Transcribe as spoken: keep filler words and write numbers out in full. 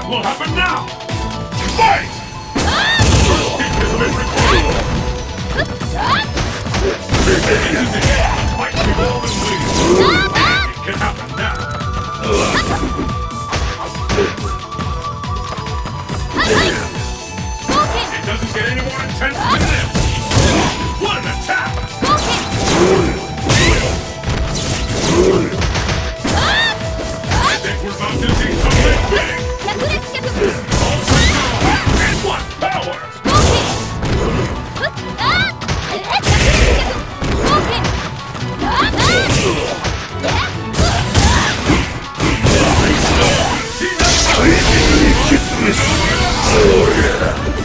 What will happen now? Fight! It has been recorded! Fight evolve and lead! It can happen now! It doesn't get any more intense than this! What an attack! I think we're about to see something big! And what power! I